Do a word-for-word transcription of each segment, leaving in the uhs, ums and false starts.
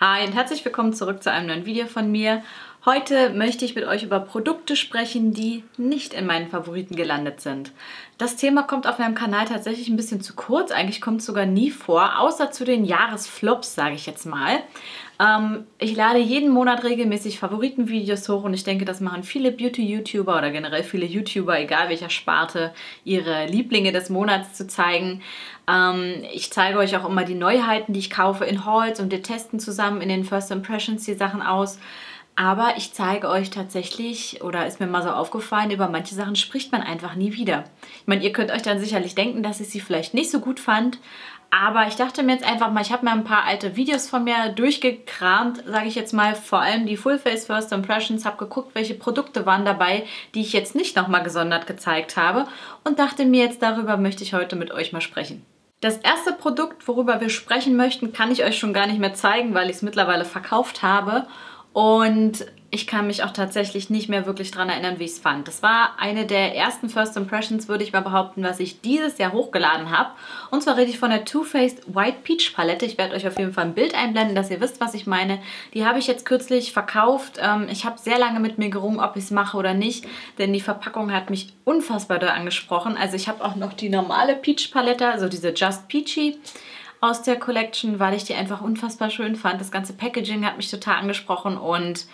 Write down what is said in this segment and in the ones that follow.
Hi und herzlich willkommen zurück zu einem neuen Video von mir. Heute möchte ich mit euch über Produkte sprechen, die nicht in meinen Favoriten gelandet sind. Das Thema kommt auf meinem Kanal tatsächlich ein bisschen zu kurz, eigentlich kommt es sogar nie vor, außer zu den Jahresflops, sage ich jetzt mal. Ähm, ich lade jeden Monat regelmäßig Favoritenvideos hoch und ich denke, das machen viele Beauty-YouTuber oder generell viele YouTuber, egal welcher Sparte, ihre Lieblinge des Monats zu zeigen. Ähm, ich zeige euch auch immer die Neuheiten, die ich kaufe in Hauls und wir testen zusammen in den First Impressions die Sachen aus. Aber ich zeige euch tatsächlich, oder ist mir mal so aufgefallen, über manche Sachen spricht man einfach nie wieder. Ich meine, ihr könnt euch dann sicherlich denken, dass ich sie vielleicht nicht so gut fand, aber ich dachte mir jetzt einfach mal, ich habe mir ein paar alte Videos von mir durchgekramt, sage ich jetzt mal, vor allem die Full Face First Impressions, habe geguckt, welche Produkte waren dabei, die ich jetzt nicht nochmal gesondert gezeigt habe und dachte mir jetzt, darüber möchte ich heute mit euch mal sprechen. Das erste Produkt, worüber wir sprechen möchten, kann ich euch schon gar nicht mehr zeigen, weil ich es mittlerweile verkauft habe. Und ich kann mich auch tatsächlich nicht mehr wirklich daran erinnern, wie ich es fand. Das war eine der ersten First Impressions, würde ich mal behaupten, was ich dieses Jahr hochgeladen habe. Und zwar rede ich von der Too Faced White Peach Palette. Ich werde euch auf jeden Fall ein Bild einblenden, dass ihr wisst, was ich meine. Die habe ich jetzt kürzlich verkauft. Ich habe sehr lange mit mir gerungen, ob ich es mache oder nicht, denn die Verpackung hat mich unfassbar doll angesprochen. Also ich habe auch noch die normale Peach Palette, also diese Just Peachy aus der Collection, weil ich die einfach unfassbar schön fand. Das ganze Packaging hat mich total angesprochen und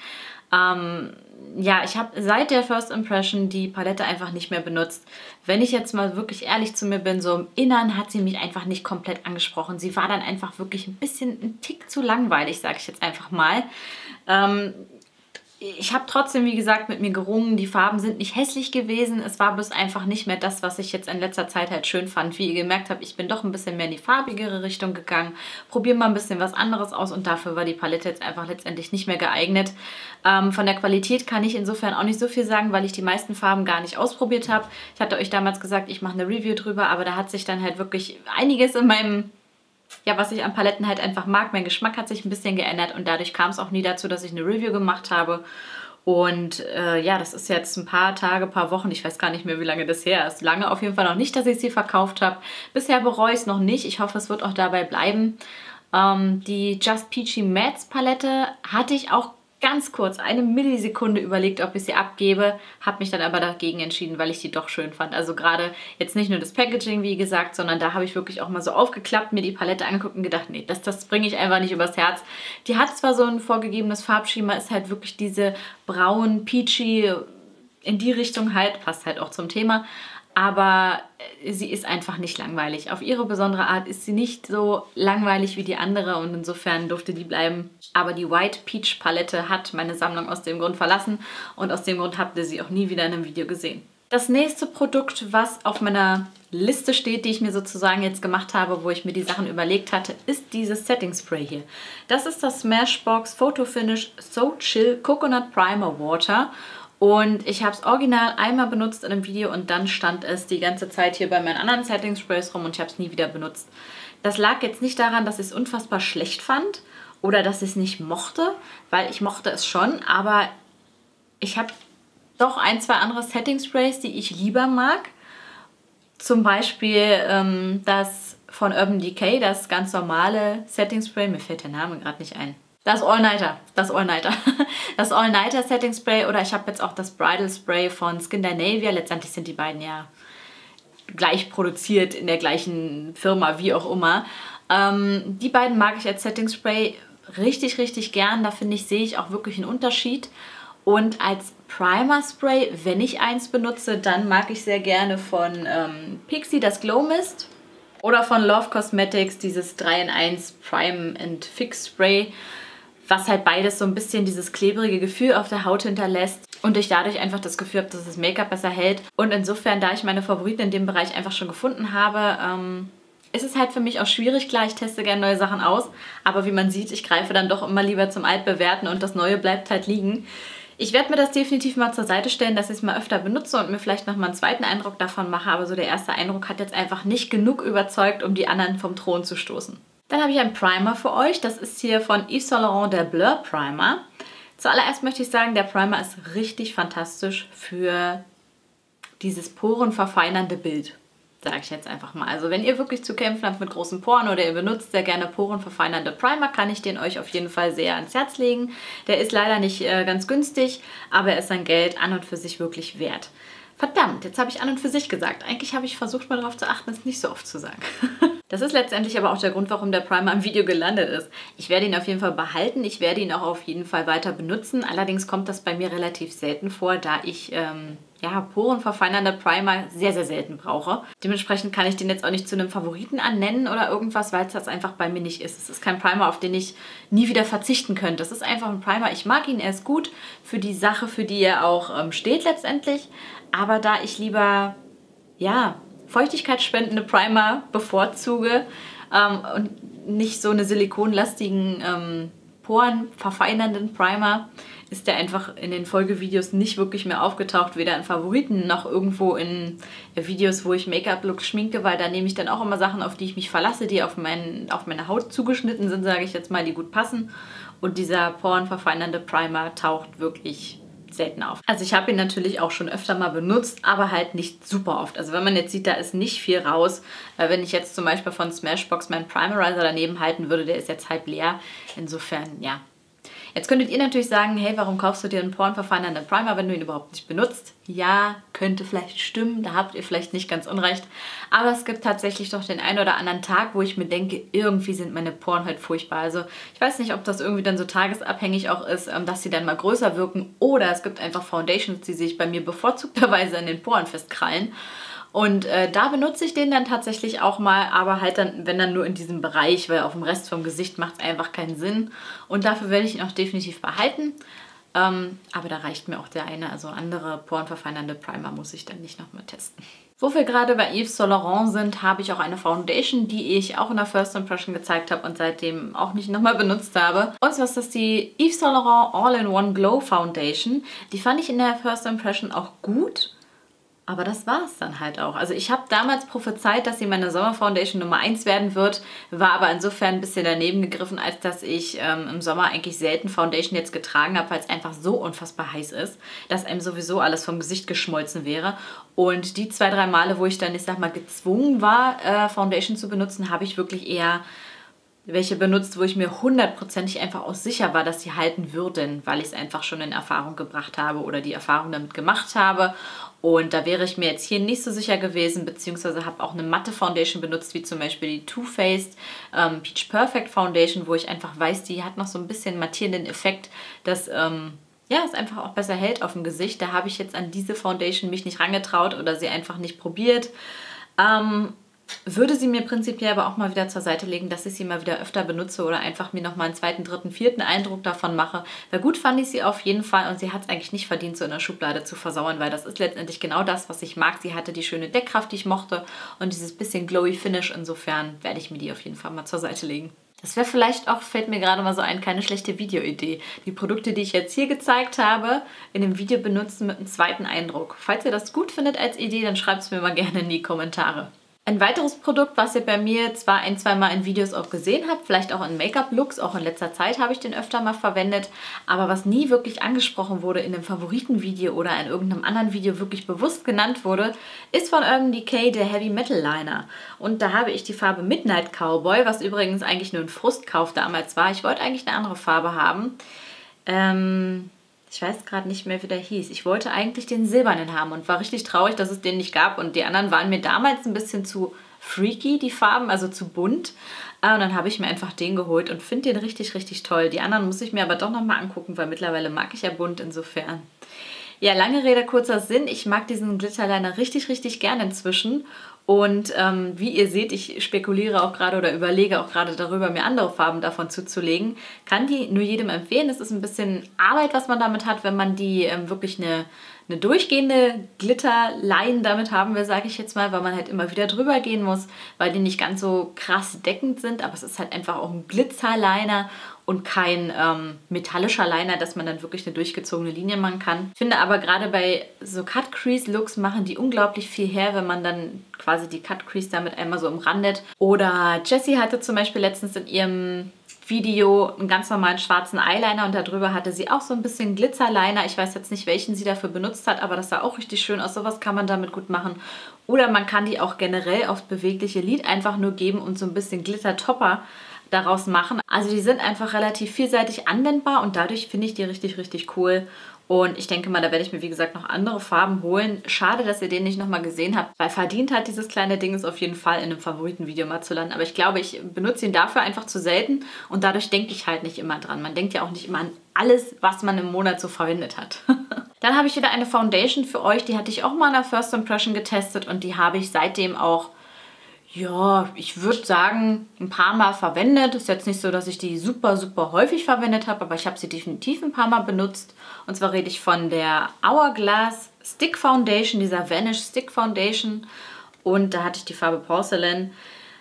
ähm, ja, ich habe seit der First Impression die Palette einfach nicht mehr benutzt. Wenn ich jetzt mal wirklich ehrlich zu mir bin, so im Innern hat sie mich einfach nicht komplett angesprochen. Sie war dann einfach wirklich ein bisschen ein Tick zu langweilig, sage ich jetzt einfach mal. Ähm, Ich habe trotzdem, wie gesagt, mit mir gerungen. Die Farben sind nicht hässlich gewesen. Es war bloß einfach nicht mehr das, was ich jetzt in letzter Zeit halt schön fand. Wie ihr gemerkt habt, ich bin doch ein bisschen mehr in die farbigere Richtung gegangen. Probiere mal ein bisschen was anderes aus und dafür war die Palette jetzt einfach letztendlich nicht mehr geeignet. Ähm, von der Qualität kann ich insofern auch nicht so viel sagen, weil ich die meisten Farben gar nicht ausprobiert habe. Ich hatte euch damals gesagt, ich mache eine Review drüber, aber da hat sich dann halt wirklich einiges in meinem... Ja, was ich an Paletten halt einfach mag. Mein Geschmack hat sich ein bisschen geändert und dadurch kam es auch nie dazu, dass ich eine Review gemacht habe. Und äh, ja, das ist jetzt ein paar Tage, ein paar Wochen, ich weiß gar nicht mehr, wie lange das her ist. Lange auf jeden Fall noch nicht, dass ich sie verkauft habe. Bisher bereue ich es noch nicht. Ich hoffe, es wird auch dabei bleiben. Ähm, die Just Peachy Mattes Palette hatte ich auch ganz kurz, eine Millisekunde überlegt, ob ich sie abgebe, habe mich dann aber dagegen entschieden, weil ich die doch schön fand. Also gerade jetzt nicht nur das Packaging, wie gesagt, sondern da habe ich wirklich auch mal so aufgeklappt, mir die Palette angeguckt und gedacht, nee, das, das bringe ich einfach nicht übers Herz. Die hat zwar so ein vorgegebenes Farbschema, ist halt wirklich diese braun, peachy, in die Richtung halt, passt halt auch zum Thema, aber sie ist einfach nicht langweilig. Auf ihre besondere Art ist sie nicht so langweilig wie die andere und insofern durfte die bleiben. Aber die White Peach Palette hat meine Sammlung aus dem Grund verlassen und aus dem Grund habt ihr sie auch nie wieder in einem Video gesehen. Das nächste Produkt, was auf meiner Liste steht, die ich mir sozusagen jetzt gemacht habe, wo ich mir die Sachen überlegt hatte, ist dieses Setting Spray hier. Das ist das Smashbox Photo Finish So Chill Coconut Primer Water. Und ich habe es original einmal benutzt in einem Video und dann stand es die ganze Zeit hier bei meinen anderen Setting Sprays rum und ich habe es nie wieder benutzt. Das lag jetzt nicht daran, dass ich es unfassbar schlecht fand oder dass ich es nicht mochte, weil ich mochte es schon, aber ich habe doch ein, zwei andere Setting Sprays, die ich lieber mag. Zum Beispiel ähm, das von Urban Decay, das ganz normale Setting Spray, mir fällt der Name gerade nicht ein. Das All-Nighter, das All-Nighter. Das All-Nighter Setting Spray oder ich habe jetzt auch das Bridal Spray von Skindinavia. Letztendlich sind die beiden ja gleich produziert in der gleichen Firma, wie auch immer. Ähm, die beiden mag ich als Setting Spray richtig, richtig gern. Da finde ich, sehe ich auch wirklich einen Unterschied. Und als Primer Spray, wenn ich eins benutze, dann mag ich sehr gerne von ähm, Pixi das Glow Mist oder von Love Cosmetics dieses drei in eins Prime and Fix Spray, was halt beides so ein bisschen dieses klebrige Gefühl auf der Haut hinterlässt und ich dadurch einfach das Gefühl habe, dass das Make-up besser hält. Und insofern, da ich meine Favoriten in dem Bereich einfach schon gefunden habe, ähm, ist es halt für mich auch schwierig. Klar, ich teste gerne neue Sachen aus, aber wie man sieht, ich greife dann doch immer lieber zum Altbewährten und das Neue bleibt halt liegen. Ich werde mir das definitiv mal zur Seite stellen, dass ich es mal öfter benutze und mir vielleicht nochmal einen zweiten Eindruck davon mache, aber so der erste Eindruck hat jetzt einfach nicht genug überzeugt, um die anderen vom Thron zu stoßen. Dann habe ich einen Primer für euch. Das ist hier von Yves Saint Laurent der Blur Primer. Zuallererst möchte ich sagen, der Primer ist richtig fantastisch für dieses porenverfeinernde Bild. sage ich jetzt einfach mal. Also wenn ihr wirklich zu kämpfen habt mit großen Poren oder ihr benutzt sehr gerne porenverfeinernde Primer, kann ich den euch auf jeden Fall sehr ans Herz legen. Der ist leider nicht äh, ganz günstig, aber er ist sein Geld an und für sich wirklich wert. Verdammt, jetzt habe ich an und für sich gesagt. Eigentlich habe ich versucht, mal darauf zu achten, es nicht so oft zu sagen. Das ist letztendlich aber auch der Grund, warum der Primer im Video gelandet ist. Ich werde ihn auf jeden Fall behalten, ich werde ihn auch auf jeden Fall weiter benutzen. Allerdings kommt das bei mir relativ selten vor, da ich ähm, ja, porenverfeinernde Primer sehr, sehr selten brauche. Dementsprechend kann ich den jetzt auch nicht zu einem Favoriten annennen oder irgendwas, weil es das einfach bei mir nicht ist. Es ist kein Primer, auf den ich nie wieder verzichten könnte. Das ist einfach ein Primer, ich mag ihn, er ist gut für die Sache, für die er auch ähm, steht letztendlich. Aber da ich lieber, ja, feuchtigkeitsspendende Primer bevorzuge ähm, und nicht so eine silikonlastigen, ähm, porenverfeinernden Primer, ist der einfach in den Folgevideos nicht wirklich mehr aufgetaucht, weder in Favoriten noch irgendwo in Videos, wo ich Make-up-Looks schminke, weil da nehme ich dann auch immer Sachen, auf die ich mich verlasse, die auf, mein, auf meine Haut zugeschnitten sind, sage ich jetzt mal, die gut passen. Und dieser porenverfeinernde Primer taucht wirklich selten auf. Also ich habe ihn natürlich auch schon öfter mal benutzt, aber halt nicht super oft. Also wenn man jetzt sieht, da ist nicht viel raus. Wenn ich jetzt zum Beispiel von Smashbox meinen Primerizer daneben halten würde, der ist jetzt halb leer. Insofern, ja. Jetzt könntet ihr natürlich sagen, hey, warum kaufst du dir einen porenverfeinernden Primer, wenn du ihn überhaupt nicht benutzt? Ja, könnte vielleicht stimmen, da habt ihr vielleicht nicht ganz unrecht. Aber es gibt tatsächlich doch den einen oder anderen Tag, wo ich mir denke, irgendwie sind meine Poren halt furchtbar. Also ich weiß nicht, ob das irgendwie dann so tagesabhängig auch ist, dass sie dann mal größer wirken. Oder es gibt einfach Foundations, die sich bei mir bevorzugterweise in den Poren festkrallen. Und äh, da benutze ich den dann tatsächlich auch mal, aber halt dann, wenn dann nur in diesem Bereich, weil auf dem Rest vom Gesicht macht es einfach keinen Sinn. Und dafür werde ich ihn auch definitiv behalten. Ähm, aber da reicht mir auch der eine, also andere porenverfeinernde Primer muss ich dann nicht nochmal testen. Wo wir gerade bei Yves Saint Laurent sind, habe ich auch eine Foundation, die ich auch in der First Impression gezeigt habe und seitdem auch nicht nochmal benutzt habe. Und zwar ist das die Yves Saint Laurent All-in-One Glow Foundation. Die fand ich in der First Impression auch gut. Aber das war es dann halt auch. Also ich habe damals prophezeit, dass sie meine Sommer-Foundation Nummer eins werden wird, war aber insofern ein bisschen daneben gegriffen, als dass ich ähm, im Sommer eigentlich selten Foundation jetzt getragen habe, weil es einfach so unfassbar heiß ist, dass einem sowieso alles vom Gesicht geschmolzen wäre. Und die zwei, drei Male, wo ich dann, ich sag mal, gezwungen war, äh, Foundation zu benutzen, habe ich wirklich eher welche benutzt, wo ich mir hundertprozentig einfach auch sicher war, dass sie halten würden, weil ich es einfach schon in Erfahrung gebracht habe oder die Erfahrung damit gemacht habe. Und da wäre ich mir jetzt hier nicht so sicher gewesen, beziehungsweise habe auch eine matte Foundation benutzt, wie zum Beispiel die Too Faced ähm, Peach Perfect Foundation, wo ich einfach weiß, die hat noch so ein bisschen mattierenden Effekt, dass ähm, ja, es einfach auch besser hält auf dem Gesicht. Da habe ich jetzt an diese Foundation mich nicht rangetraut oder sie einfach nicht probiert. Ähm, Würde sie mir prinzipiell aber auch mal wieder zur Seite legen, dass ich sie mal wieder öfter benutze oder einfach mir nochmal einen zweiten, dritten, vierten Eindruck davon mache. Weil gut fand ich sie auf jeden Fall und sie hat es eigentlich nicht verdient, so in der Schublade zu versauern, weil das ist letztendlich genau das, was ich mag. Sie hatte die schöne Deckkraft, die ich mochte und dieses bisschen glowy Finish. Insofern werde ich mir die auf jeden Fall mal zur Seite legen. Das wäre vielleicht auch, fällt mir gerade mal so ein, keine schlechte Videoidee. Die Produkte, die ich jetzt hier gezeigt habe, in dem Video benutzen mit einem zweiten Eindruck. Falls ihr das gut findet als Idee, dann schreibt es mir mal gerne in die Kommentare. Ein weiteres Produkt, was ihr bei mir zwar ein, zwei Mal in Videos auch gesehen habt, vielleicht auch in Make-up-Looks, auch in letzter Zeit habe ich den öfter mal verwendet, aber was nie wirklich angesprochen wurde in einem Favoritenvideo oder in irgendeinem anderen Video wirklich bewusst genannt wurde, ist von Urban Decay der Heavy Metal Liner. Und da habe ich die Farbe Midnight Cowboy, was übrigens eigentlich nur ein Frustkauf damals war. Ich wollte eigentlich eine andere Farbe haben. Ähm... Ich weiß gerade nicht mehr, wie der hieß. Ich wollte eigentlich den silbernen haben und war richtig traurig, dass es den nicht gab. Und die anderen waren mir damals ein bisschen zu freaky, die Farben, also zu bunt. Und dann habe ich mir einfach den geholt und finde den richtig, richtig toll. Die anderen muss ich mir aber doch nochmal angucken, weil mittlerweile mag ich ja bunt insofern. Ja, lange Rede, kurzer Sinn. Ich mag diesen Glitterliner richtig, richtig gern inzwischen. Und ähm, wie ihr seht, ich spekuliere auch gerade oder überlege auch gerade darüber, mir andere Farben davon zuzulegen. Kann die nur jedem empfehlen. Es ist ein bisschen Arbeit, was man damit hat, wenn man die ähm, wirklich eine, eine durchgehende Glitterline damit haben will, sage ich jetzt mal, weil man halt immer wieder drüber gehen muss, weil die nicht ganz so krass deckend sind. Aber es ist halt einfach auch ein Glitzerliner und kein ähm, metallischer Liner, dass man dann wirklich eine durchgezogene Linie machen kann. Ich finde aber gerade bei so Cut-Crease-Looks machen die unglaublich viel her, wenn man dann quasi die Cut-Crease damit einmal so umrandet. Oder Jessie hatte zum Beispiel letztens in ihrem Video einen ganz normalen schwarzen Eyeliner und darüber hatte sie auch so ein bisschen Glitzerliner. Ich weiß jetzt nicht, welchen sie dafür benutzt hat, aber das sah auch richtig schön aus. Sowas kann man damit gut machen. Oder man kann die auch generell aufs bewegliche Lid einfach nur geben und so ein bisschen Glitter-Topper daraus machen. Also die sind einfach relativ vielseitig anwendbar und dadurch finde ich die richtig, richtig cool. Und ich denke mal, da werde ich mir, wie gesagt, noch andere Farben holen. Schade, dass ihr den nicht nochmal gesehen habt, weil verdient hat dieses kleine Ding es auf jeden Fall in einem Favoritenvideo mal zu landen. Aber ich glaube, ich benutze ihn dafür einfach zu selten und dadurch denke ich halt nicht immer dran. Man denkt ja auch nicht immer an alles, was man im Monat so verwendet hat. Dann habe ich wieder eine Foundation für euch, die hatte ich auch mal in der First Impression getestet und die habe ich seitdem auch, ja, ich würde sagen, ein paar Mal verwendet. Ist jetzt nicht so, dass ich die super, super häufig verwendet habe, aber ich habe sie definitiv ein paar Mal benutzt. Und zwar rede ich von der Hourglass Stick Foundation, dieser Vanish Stick Foundation. Und da hatte ich die Farbe Porcelain.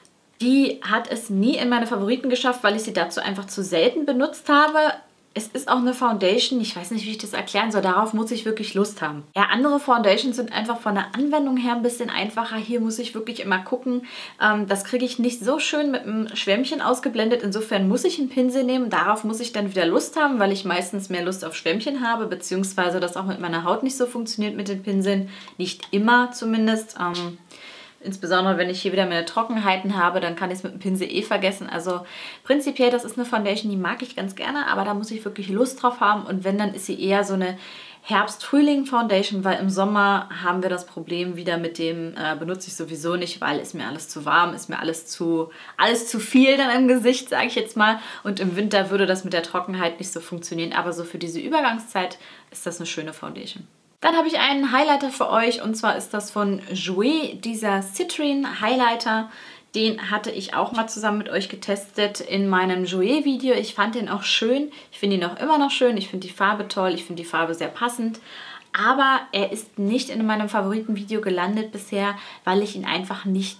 Die hat es nie in meine Favoriten geschafft, weil ich sie dazu einfach zu selten benutzt habe. Es ist auch eine Foundation, ich weiß nicht, wie ich das erklären soll, darauf muss ich wirklich Lust haben. Ja, andere Foundations sind einfach von der Anwendung her ein bisschen einfacher. Hier muss ich wirklich immer gucken. Ähm, das kriege ich nicht so schön mit einem Schwämmchen ausgeblendet. Insofern muss ich einen Pinsel nehmen. Darauf muss ich dann wieder Lust haben, weil ich meistens mehr Lust auf Schwämmchen habe, beziehungsweise das auch mit meiner Haut nicht so funktioniert mit den Pinseln. Nicht immer zumindest. Ähm, Insbesondere, wenn ich hier wieder meine Trockenheiten habe, dann kann ich es mit dem Pinsel eh vergessen. Also prinzipiell, das ist eine Foundation, die mag ich ganz gerne, aber da muss ich wirklich Lust drauf haben. Und wenn, dann ist sie eher so eine Herbst-Frühling-Foundation, weil im Sommer haben wir das Problem wieder mit dem, äh, benutze ich sowieso nicht, weil ist mir alles zu warm, ist mir alles zu, alles zu viel dann im Gesicht, sage ich jetzt mal. Und im Winter würde das mit der Trockenheit nicht so funktionieren. Aber so für diese Übergangszeit ist das eine schöne Foundation. Dann habe ich einen Highlighter für euch und zwar ist das von Jouer, dieser Citrine Highlighter. Den hatte ich auch mal zusammen mit euch getestet in meinem Jouer-Video. Ich fand den auch schön. Ich finde ihn auch immer noch schön. Ich finde die Farbe toll. Ich finde die Farbe sehr passend. Aber er ist nicht in meinem Favoritenvideo gelandet bisher, weil ich ihn einfach nicht,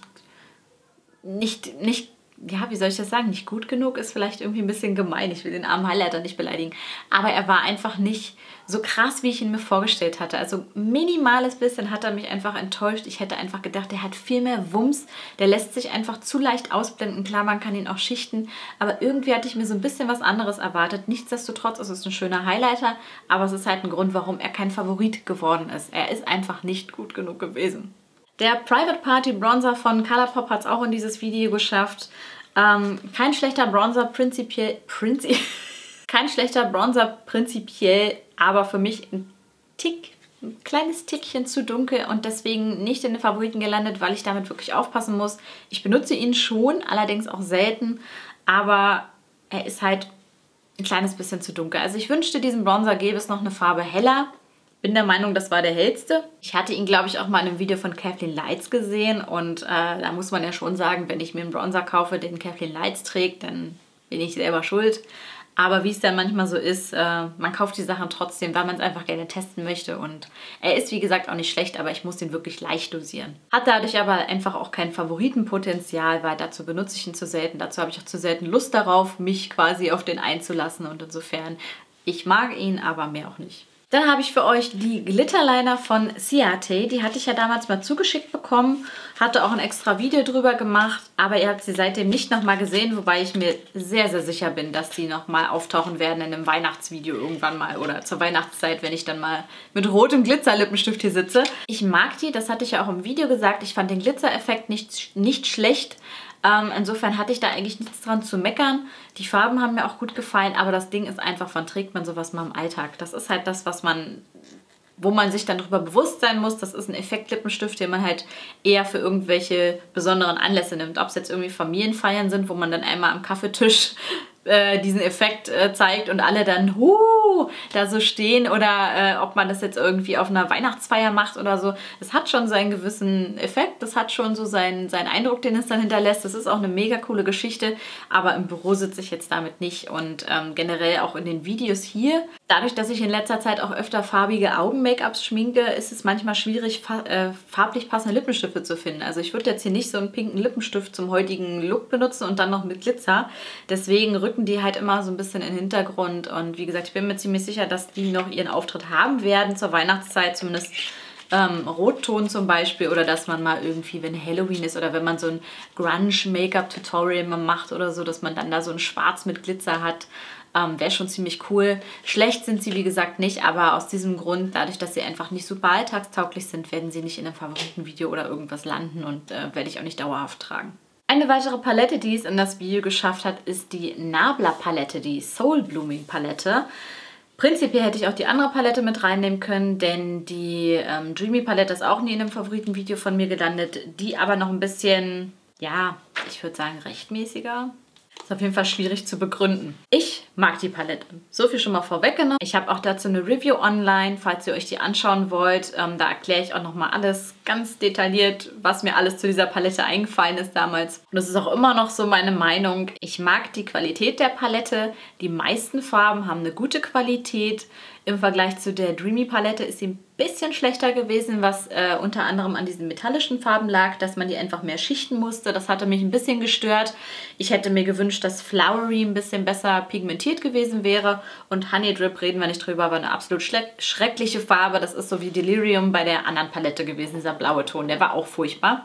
nicht, nicht ja, wie soll ich das sagen, nicht gut genug ist vielleicht irgendwie ein bisschen gemein. Ich will den armen Highlighter nicht beleidigen. Aber er war einfach nicht so krass, wie ich ihn mir vorgestellt hatte. Also minimales bisschen hat er mich einfach enttäuscht. Ich hätte einfach gedacht, der hat viel mehr Wumms. Der lässt sich einfach zu leicht ausblenden. Klar, man kann ihn auch schichten. Aber irgendwie hatte ich mir so ein bisschen was anderes erwartet. Nichtsdestotrotz ist es ein schöner Highlighter. Aber es ist halt ein Grund, warum er kein Favorit geworden ist. Er ist einfach nicht gut genug gewesen. Der Private Party Bronzer von Colourpop hat es auch in dieses Video geschafft. Ähm, kein schlechter Bronzer prinzipiell, prinzi kein schlechter Bronzer prinzipiell, aber für mich ein Tick, ein kleines Tickchen zu dunkel und deswegen nicht in den Favoriten gelandet, weil ich damit wirklich aufpassen muss. Ich benutze ihn schon, allerdings auch selten, aber er ist halt ein kleines bisschen zu dunkel. Also ich wünschte, diesem Bronzer gäbe es noch eine Farbe heller. Bin der Meinung, das war der hellste. Ich hatte ihn, glaube ich, auch mal in einem Video von Kathleen Lights gesehen und äh, da muss man ja schon sagen, wenn ich mir einen Bronzer kaufe, den Kathleen Lights trägt, dann bin ich selber schuld. Aber wie es dann manchmal so ist, äh, man kauft die Sachen trotzdem, weil man es einfach gerne testen möchte. Und er ist, wie gesagt, auch nicht schlecht, aber ich muss den wirklich leicht dosieren. Hat dadurch aber einfach auch kein Favoritenpotenzial, weil dazu benutze ich ihn zu selten. Dazu habe ich auch zu selten Lust darauf, mich quasi auf den einzulassen. Und insofern, ich mag ihn, aber mehr auch nicht. Dann habe ich für euch die Glitterliner von Ciate. Die hatte ich ja damals mal zugeschickt bekommen. Hatte auch ein extra Video drüber gemacht. Aber ihr habt sie seitdem nicht nochmal gesehen. Wobei ich mir sehr, sehr sicher bin, dass sie nochmal auftauchen werden in einem Weihnachtsvideo irgendwann mal. Oder zur Weihnachtszeit, wenn ich dann mal mit rotem Glitzerlippenstift hier sitze. Ich mag die. Das hatte ich ja auch im Video gesagt. Ich fand den Glitzereffekt nicht, nicht schlecht. Ähm, insofern hatte ich da eigentlich nichts dran zu meckern. Die Farben haben mir auch gut gefallen, aber das Ding ist einfach, wann trägt man sowas mal im Alltag? Das ist halt das, was man, wo man sich dann darüber bewusst sein muss. Das ist ein Effektlippenstift, den man halt eher für irgendwelche besonderen Anlässe nimmt. Ob es jetzt irgendwie Familienfeiern sind, wo man dann einmal am Kaffeetisch äh, diesen Effekt äh, zeigt und alle dann huh, da so stehen oder äh, ob man das jetzt irgendwie auf einer Weihnachtsfeier macht oder so. Es hat schon seinen gewissen Effekt, das hat schon so seinen, seinen Eindruck, den es dann hinterlässt. Das ist auch eine mega coole Geschichte, aber im Büro sitze ich jetzt damit nicht und ähm, generell auch in den Videos hier. Dadurch, dass ich in letzter Zeit auch öfter farbige Augen-Make-ups schminke, ist es manchmal schwierig, fa äh, farblich passende Lippenstifte zu finden. Also ich würde jetzt hier nicht so einen pinken Lippenstift zum heutigen Look benutzen und dann noch mit Glitzer. Deswegen rücken die halt immer so ein bisschen in den Hintergrund. Und wie gesagt, ich bin mir ziemlich sicher, dass die noch ihren Auftritt haben werden zur Weihnachtszeit, zumindest ähm, Rotton zum Beispiel. Oder dass man mal irgendwie, wenn Halloween ist oder wenn man so ein Grunge-Make-up-Tutorial mal macht oder so, dass man dann da so ein Schwarz mit Glitzer hat. Ähm, Wäre schon ziemlich cool. Schlecht sind sie, wie gesagt, nicht, aber aus diesem Grund, dadurch, dass sie einfach nicht super alltagstauglich sind, werden sie nicht in einem Favoritenvideo oder irgendwas landen und äh, werde ich auch nicht dauerhaft tragen. Eine weitere Palette, die es in das Video geschafft hat, ist die Nabla Palette, die Soul Blooming Palette. Prinzipiell hätte ich auch die andere Palette mit reinnehmen können, denn die ähm, Dreamy Palette ist auch nie in einem Favoritenvideo von mir gelandet, die aber noch ein bisschen, ja, ich würde sagen rechtmäßiger. Ist auf jeden Fall schwierig zu begründen. Ich mag die Palette. So viel schon mal vorweggenommen. Ich habe auch dazu eine Review online, falls ihr euch die anschauen wollt. Ähm, da erkläre ich auch nochmal alles ganz detailliert, was mir alles zu dieser Palette eingefallen ist damals. Und das ist auch immer noch so meine Meinung. Ich mag die Qualität der Palette. Die meisten Farben haben eine gute Qualität. Im Vergleich zu der Dreamy Palette ist sie ein bisschen schlechter gewesen, was äh, unter anderem an diesen metallischen Farben lag, dass man die einfach mehr schichten musste. Das hatte mich ein bisschen gestört. Ich hätte mir gewünscht, dass Flowery ein bisschen besser pigmentiert gewesen wäre. Und Honey Drip, reden wir nicht drüber, aber eine absolut schreckliche Farbe. Das ist so wie Delirium bei der anderen Palette gewesen, dieser blaue Ton. Der war auch furchtbar.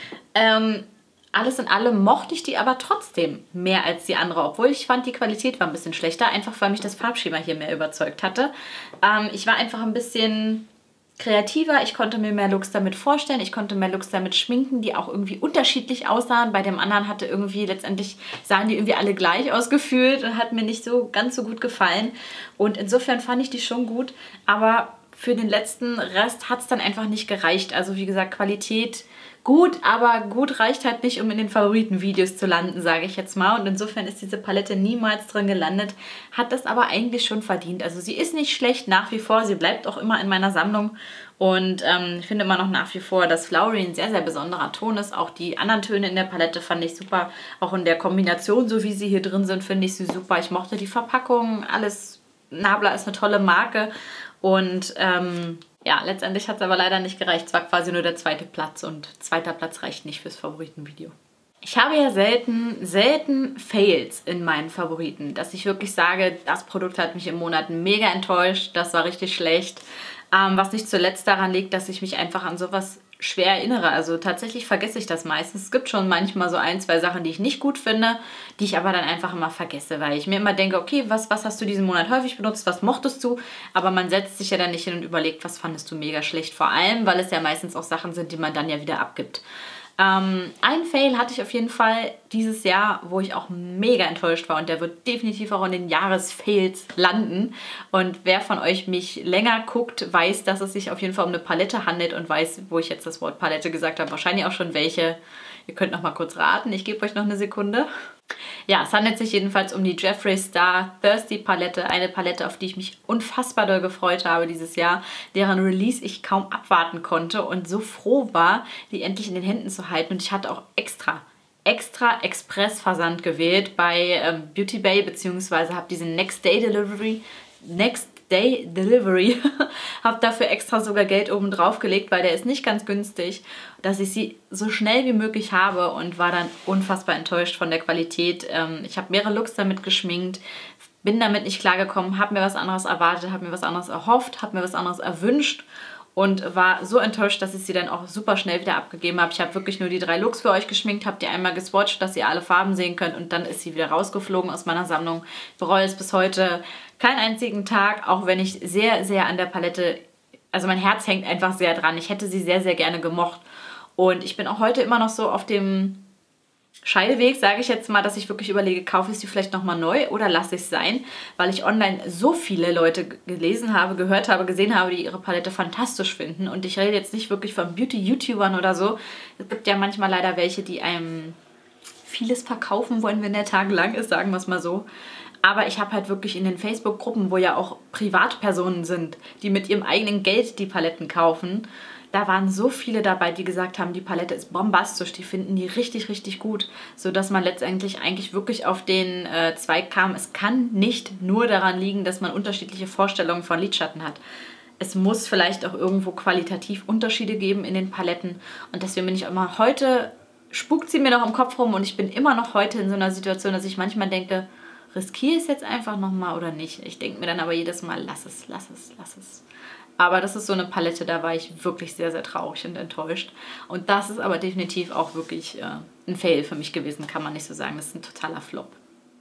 Ähm... Alles in allem mochte ich die aber trotzdem mehr als die andere, obwohl ich fand, die Qualität war ein bisschen schlechter, einfach weil mich das Farbschema hier mehr überzeugt hatte. Ähm, ich war einfach ein bisschen kreativer, ich konnte mir mehr Looks damit vorstellen, ich konnte mehr Looks damit schminken, die auch irgendwie unterschiedlich aussahen. Bei dem anderen hatte irgendwie, letztendlich sahen die irgendwie alle gleich ausgefühlt und hat mir nicht so ganz so gut gefallen. Und insofern fand ich die schon gut, aber für den letzten Rest hat es dann einfach nicht gereicht. Also wie gesagt, Qualität gut, aber gut reicht halt nicht, um in den Favoritenvideos zu landen, sage ich jetzt mal. Und insofern ist diese Palette niemals drin gelandet, hat das aber eigentlich schon verdient. Also sie ist nicht schlecht nach wie vor, sie bleibt auch immer in meiner Sammlung. Und ähm, ich finde immer noch nach wie vor, dass Flowery ein sehr, sehr besonderer Ton ist. Auch die anderen Töne in der Palette fand ich super. Auch in der Kombination, so wie sie hier drin sind, finde ich sie super. Ich mochte die Verpackung, alles. Nabla ist eine tolle Marke. Und ähm, ja, letztendlich hat es aber leider nicht gereicht. Es war quasi nur der zweite Platz und zweiter Platz reicht nicht fürs Favoritenvideo. Ich habe ja selten, selten Fails in meinen Favoriten, dass ich wirklich sage, das Produkt hat mich im Monat mega enttäuscht, das war richtig schlecht. Ähm, was nicht zuletzt daran liegt, dass ich mich einfach an sowas schwer erinnere. Also tatsächlich vergesse ich das meistens. Es gibt schon manchmal so ein, zwei Sachen, die ich nicht gut finde, die ich aber dann einfach immer vergesse, weil ich mir immer denke, okay, was, was hast du diesen Monat häufig benutzt, was mochtest du? Aber man setzt sich ja dann nicht hin und überlegt, was fandest du mega schlecht. Vor allem, weil es ja meistens auch Sachen sind, die man dann ja wieder abgibt. Ähm, ein Fail hatte ich auf jeden Fall dieses Jahr, wo ich auch mega enttäuscht war und der wird definitiv auch in den Jahresfails landen. Und wer von euch mich länger guckt, weiß, dass es sich auf jeden Fall um eine Palette handelt und weiß, wo ich jetzt das Wort Palette gesagt habe, wahrscheinlich auch schon welche. Ihr könnt noch mal kurz raten, ich gebe euch noch eine Sekunde. Ja, es handelt sich jedenfalls um die Jeffree Star Thirsty Palette, eine Palette, auf die ich mich unfassbar doll gefreut habe dieses Jahr, deren Release ich kaum abwarten konnte und so froh war, die endlich in den Händen zu halten. Und ich hatte auch extra, extra Express-Versand gewählt bei ähm, Beauty Bay, beziehungsweise habe diesen Next Day Delivery, Next Day Delivery, habe dafür extra sogar Geld oben drauf gelegt, weil der ist nicht ganz günstig, dass ich sie so schnell wie möglich habe und war dann unfassbar enttäuscht von der Qualität. Ähm, ich habe mehrere Looks damit geschminkt, bin damit nicht klargekommen, habe mir was anderes erwartet, habe mir was anderes erhofft, habe mir was anderes erwünscht und war so enttäuscht, dass ich sie dann auch super schnell wieder abgegeben habe. Ich habe wirklich nur die drei Looks für euch geschminkt, habe die einmal geswatcht, dass ihr alle Farben sehen könnt und dann ist sie wieder rausgeflogen aus meiner Sammlung. Ich bereue es bis heute keinen einzigen Tag, auch wenn ich sehr, sehr an der Palette, also mein Herz hängt einfach sehr dran. Ich hätte sie sehr, sehr gerne gemocht und ich bin auch heute immer noch so auf dem Scheideweg, sage ich jetzt mal, dass ich wirklich überlege, kaufe ich sie vielleicht nochmal neu oder lasse ich es sein, weil ich online so viele Leute gelesen habe, gehört habe, gesehen habe, die ihre Palette fantastisch finden. Und ich rede jetzt nicht wirklich von Beauty-YouTubern oder so. Es gibt ja manchmal leider welche, die einem vieles verkaufen wollen, wenn der Tag lang ist, sagen wir es mal so. Aber ich habe halt wirklich in den Facebook-Gruppen, wo ja auch Privatpersonen sind, die mit ihrem eigenen Geld die Paletten kaufen, da waren so viele dabei, die gesagt haben, die Palette ist bombastisch, die finden die richtig, richtig gut, sodass man letztendlich eigentlich wirklich auf den äh, Zweig kam. Es kann nicht nur daran liegen, dass man unterschiedliche Vorstellungen von Lidschatten hat. Es muss vielleicht auch irgendwo qualitativ Unterschiede geben in den Paletten und deswegen bin ich immer heute, spukt sie mir noch im Kopf rum und ich bin immer noch heute in so einer Situation, dass ich manchmal denke, riskiere ich es jetzt einfach nochmal oder nicht? Ich denke mir dann aber jedes Mal, lass es, lass es, lass es. Aber das ist so eine Palette, da war ich wirklich sehr, sehr traurig und enttäuscht. Und das ist aber definitiv auch wirklich äh, ein Fail für mich gewesen, kann man nicht so sagen. Das ist ein totaler Flop.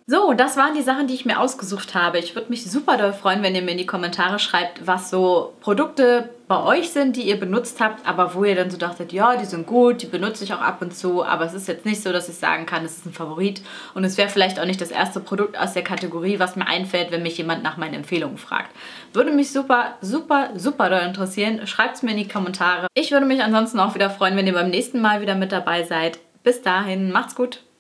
So, das waren die Sachen, die ich mir ausgesucht habe. Ich würde mich super doll freuen, wenn ihr mir in die Kommentare schreibt, was so Produkte bei euch sind, die ihr benutzt habt, aber wo ihr dann so dachtet, ja, die sind gut, die benutze ich auch ab und zu, aber es ist jetzt nicht so, dass ich sagen kann, es ist ein Favorit und es wäre vielleicht auch nicht das erste Produkt aus der Kategorie, was mir einfällt, wenn mich jemand nach meinen Empfehlungen fragt. Würde mich super, super, super doll interessieren. Schreibt es mir in die Kommentare. Ich würde mich ansonsten auch wieder freuen, wenn ihr beim nächsten Mal wieder mit dabei seid. Bis dahin, macht's gut!